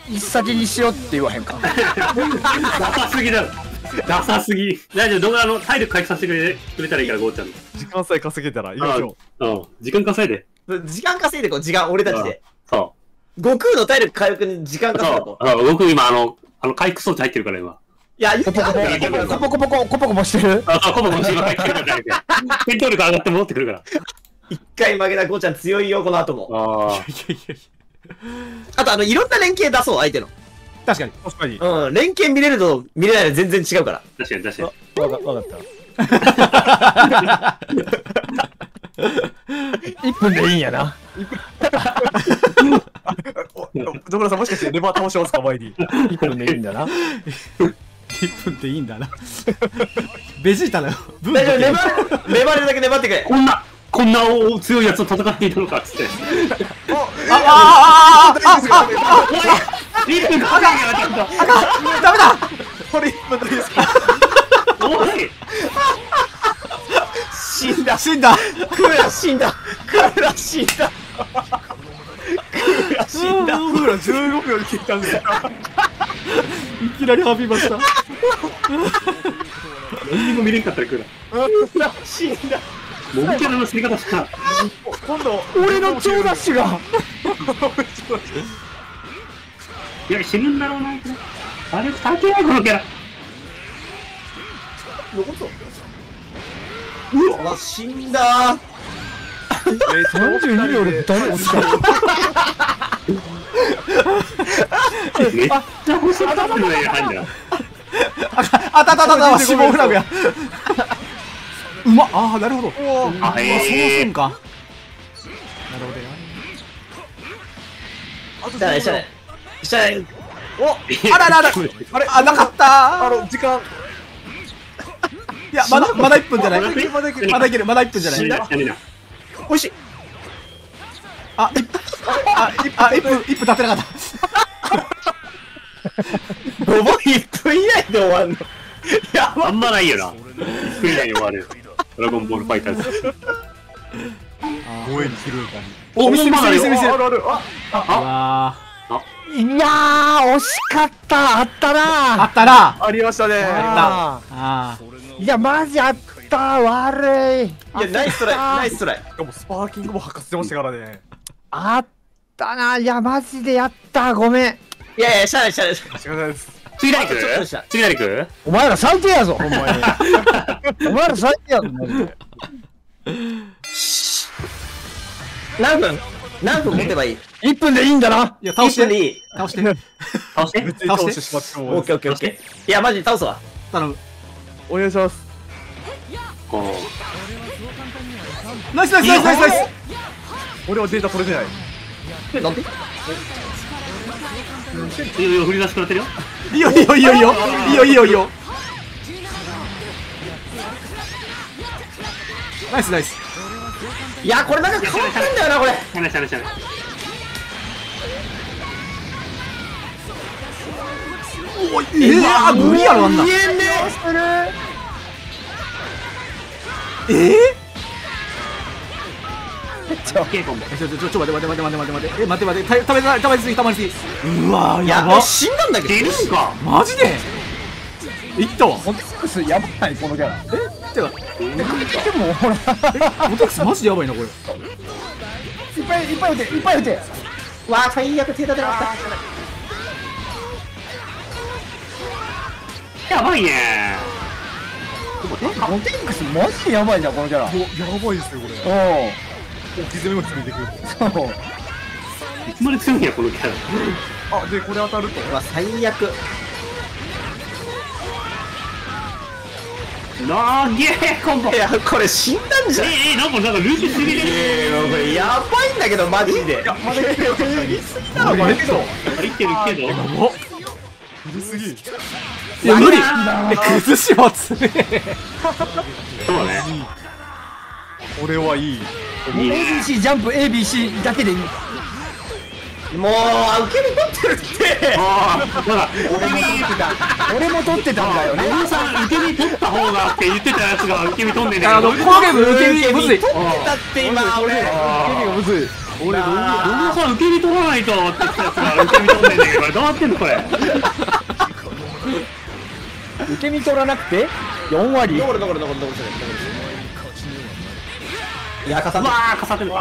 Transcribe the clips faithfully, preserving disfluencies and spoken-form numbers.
先にしようって言わへんか。 ダサすぎだろ。ダサすぎ。大丈夫、動画の体力回復させてくれくれたらいいから、ゴーちゃんの。 時間さえ稼げたら、行きましょう。うん。時間稼いで。 時間稼いでこう、時間、俺たちで。 そう。 悟空の体力回復に時間稼いでこう。 そう。僕今、あの、あの、回復装置入ってるから、今。 いや、コポコポ、 コポコポコ、コポコポしてる。 あ、そう、コポコポしてる入ってるから。戦闘力上がって戻ってくるから。 一回負けたゴーちゃん強いよ、この後も。 ああ。 う。いやいやいや。 あと、あの、いろんな連携出そう、相手の。 確かに。 確かに。 うん、連携見れると見れないの全然違うから。 確かに、確かに。 わかわかった。いっぷんでいいんやな。 野村さんもしかしてレバー倒しますか前に。 いっぷんでいいんだな。 いっぷんっていいんだな。ベジータの分大丈夫、粘る、粘れるだけ粘ってくれ。 こんな、こんな強いやつと戦っていたのかっつって。 ああああいっぷんかかんやな、ちょっと。 ダメだ。 これいっぷんでいいですか。 おい。 死んだ。 死んだ。 クーラ死んだ。クーラ死んだ。クーラ死んだ。 クーラじゅうごびょうで切ったんですよ。 いきなり浴びました。 何にも見れんかったらクーラ。 クーラ死んだ。 モブキャラの死に方した。 今度、 俺の超ダッシュが。 いや、死ぬんだろうな。あれ、高えこのキャラ。 残ったうわ、死んだー。 さんじゅうにびょうで誰落ちた。 めっちゃ星当たってないや、入んだよ。 あたたたた死亡フラグや。うまっ。ああ、なるほど。 あ、 そのえ線か。なるほどよ。 じゃあね、じゃあね。じゃあね。 ー。 あららら。あれ、あ、なかったあの、時間。 いや、まだ、まだいっぷんじゃない。 まだいけるまだいける、まだいける、まだいっぷんじゃない。 死んだ、死んだ。 おいしい。 あ、いっぷん、あ、いっぷん、あ、いっぷん、いっぷん経ってなかった。 ごぼういっぷん以内で終わんの。やばあんまないよな。いっぷん以内に終わる。ドラゴンボールファイターズ。 ごえん切るかに。 お、見せて見せて見せて見せて。 あるある。あ、 うわいやー、惜しかった。あったー。 な。 あったな。 ありましたね。 ああーいや、マジあった。悪い。 いや、ナイストライ、ナイストライ。 しかもスパーキングも吐かせてましたからね。 あったな。いや、マジでやった。ごめん。 いやいや、しゃあないしゃあない。 仕方ないです。 次何行ちょっとしたく次何行くお前ら最低やぞ、ほんまに。お前ら最低やぞ、マジで。 何分何分持てばいいいっぷんでいいんだな。 いや、倒して。 いっぷんでいい倒して。 倒して別に倒してしまってもオッケーオッケーオッケー。いや、マジで倒すわ。 頼む。 お願いします。 こナイスナイスナイスナイスナイス。 俺はデータ取れてない。 え、なんでう。いいよいいよ、振り出しくれてるよ。 いいよいいよいいよいいよ。いいよいいよいいよ。ナイスナイス。 いや、これなんか変わったんだよな、これ。 しゃあないしゃあないしゃあない。 おい、えー、あ、無理やろあんな。 見えんねえー？ ちょ、ケイコンボ。 ちょちょちょちょ待て待て待て待て待て待て。え、待て待て。た食べない食べすぎ食べすぎ。うわー、 いやばや、。死んだんだけど。 出るんか。 マジで？いったわ。 モテックスやばい、このキャラ。 え、てか、 でも、ほら。 モテックスマジでやばいなこれ。 いっぱいいっぱい打て、いっぱい打て。 わあ、最悪手立てなかった。 やばいねモテックスマジでやばいじゃん、このキャラ。 お、やばいですよこれ。 おう。 置き攻めもついてくる。 そう。 いつまで強いんや、このキャラ。 あ、でこれ当たると。 うわ、最悪。 なーげーコンボ。 いや、これ死んだんじゃん。 ええ、なんかなんかループすぎる。 えー、これやばいんだけど、マジで。いや、まだ言い過ぎだろ、これ。 あれってるけど。 お、 古すぎ。 いや無理。え、崩しはつめ。 そうね。 俺はいい。 いいエービーね。 シー ジャンプ エービーシー だけでいい。 もう、受け身取ってるって。 ああ、なんか俺も取ってた。俺も取ってたんだよね。 お兄さん受け身取った方がって言ってたやつが受け身取んねんだあの、 けど。 このゲーム受け身むずい。 取ってたって今、俺。 ケミがむずい。 俺ログさん受け身取らないとって言ったやつが受け身取んねんだけど、これどうなってんのこれ。 受け身取らなくてよん割。 残る残る残る残る残る。いや、かさうわーかさってる。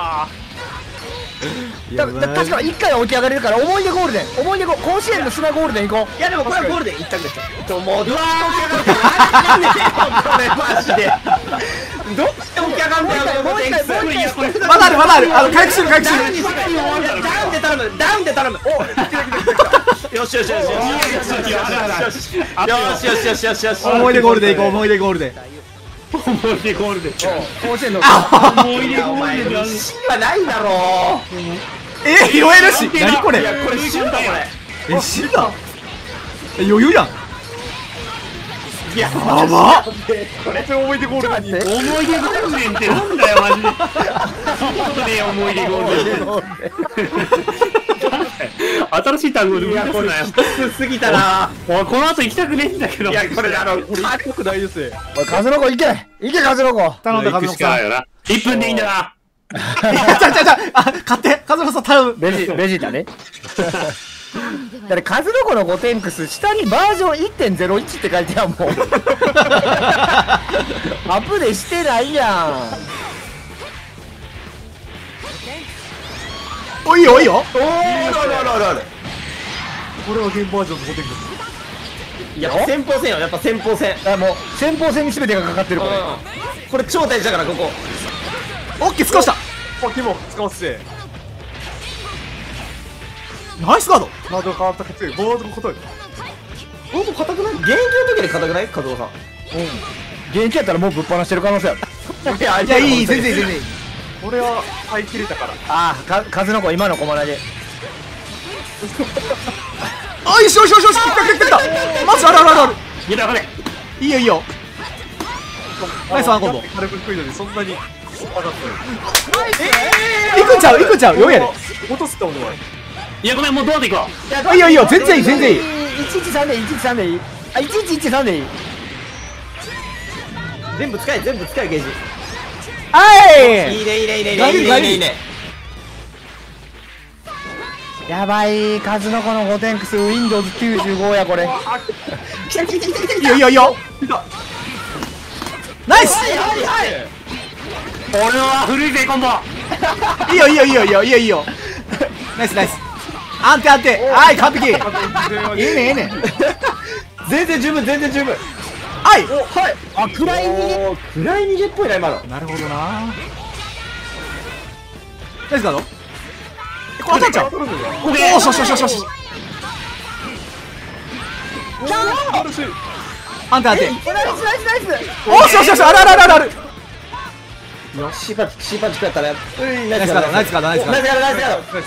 だだ確かいっかいは起き上がれるから、思い出ゴールデン、思い出ゴ甲子園の砂ゴールデン行こう。 いやでもこれはゴールデン一択ですよ。ちょもううわーなんでこれマジで。どっちで起き上がんだよゴールデン。 まだあるまだある。あの回復する回復する。 ダウンで頼むダウンで頼む。およしよしよしよしよしよしよしよしよしよしよし。 思い出ゴールで行こう。思い出ゴールで。 思い出ゴールデン。 甲子園の思い出ゴールデン。 死はないだろう。 えー、拾えるし。何これ。 いやこれ死ぬだこれ。 え、死んだ。え、余裕やん。 いややばっ。 これ思い出ゴールデンに。 思い出ゴールデンってなんだよマジで。本当ね思い出ゴールデン。新しい単語でいやこれ生み出すなよ。 きつすぎたな。 おいこの後行きたくねえんだけど。 いやこれあのこれ行きたくないですね。 おい数の子行け行け数の子。 頼んだ、カズノコさん。 よな。いっぷんでいいんだな。 ちゃちゃちゃ、あ、勝って、カズノコさん頼む。 ベジベジータね。だって数の子のゴテンクス下にバージョン いってんゼロいち って書いてあるもん。アップデしてないやおいよいいよ。 おーあるあるあるある。 これはゲームバージョンのゴテンクス。 いや先鋒戦よやっぱ先鋒戦。 ん。あもう先鋒戦に全てがかかってるこれ。 これ超大事だからここ。 オッケー、使わした。 あ、キモ使わせて。 ナイスガード。 カード変わったかつボードのことよ。 ほんと硬くない？現役の時で硬くない？加藤さん。 現役やったらもうぶっ放してる可能性ある。 いやいや、いい、全然いい、全然いい。 俺は耐えきれたから。 ああか数の子今の駒投げ。 あ、よしよしよしよし、来た来た来た。マジあるあるあるある。 いやだからね。 いいよいいよ。ナイスワンコンボ。 軽く低いのにそんなに上がったよ。 いくんちゃう、いくんちゃう、余裕やで。 落とすって俺は。 いやごめんもうどうでいこう。 あ、いいよいいよ、全然いい、全然いい。 いちいちさんでいい、いちいちさんでいい。あ、いちいちいちさんでいい。 全部使え全部使えゲージ。 はいい。 いいねいいねいいねいいねいいねいいね。 やばい、数の子のゴテンクス ウィンドウズきゅうじゅうご やこれ。 来た来た来た来た来いいよいいよいいよ。ナイス。 はいはい。 俺は古いぜコンボ。 いいよいいよいいよいいよいいよいいよ。ナイスナイス。安定安定。はい、完璧。いいねいいね。 全然十分全然十分。 はい。 はい。あ暗い逃げ。暗い逃げっぽいな今の。 なるほどな。ナイスガード。これ当たっちゃう。おお、しょしょしょしょし。安定安定。 ナイスナイスナイス。 おしよしよし、あるあるあるある。 よしパチシパチ食ったね。うんナイスガードナイスガードナイスガード。 ナイスガードナイスガード。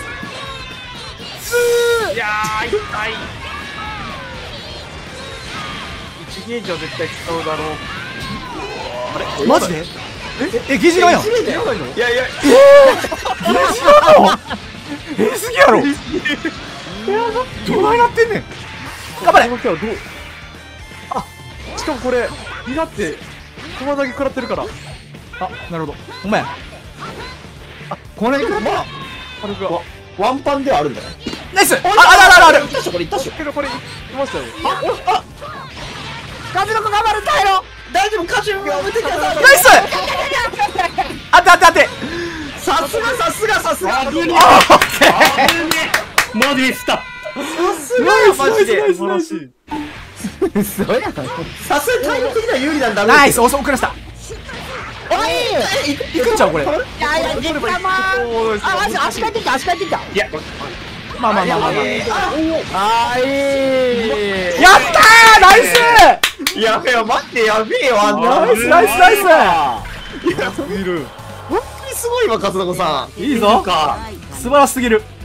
いやー痛い。一ゲージは絶対使うだろう。 マジで？え、え、ゲージがやん。 いやいや。 ゲージなの？え、すぎやろ。どないなってんねん。頑張れ。 このキャラどう？あ、しかもこれになって駒投げ食らってるから。 あ、なるほど。ほんまや。 これまあ軽くは。 ワンパンではあるんだね。 ナイス。あ、あるあるあるある。 いったっしょこれいったっしょ。 けどこれいましたよ。 数の子頑張る耐えろ。 大丈夫歌手が見てください。 ナイス。あてあてあて。 さすがさすがさすが。 危ねえ。危ねえ。マジでした。 さすがマジで。 素晴らしい。 嘘やん。 さすが体力的には有利なんだ。 ナイス。遅くらした。 おい。 いくんちゃうこれ。 いやいや激甘。あ、足足帰ってきた足帰ってきた。 いやまあまあまあまあまあ。 あーいい。 やったー、ナイス。 やべえよ待ってやべえよあんな。 ナイスナイスナイス。 いる。 本当にすごいわ勝田子さん。 いいぞ。 か。 素晴らしすぎる。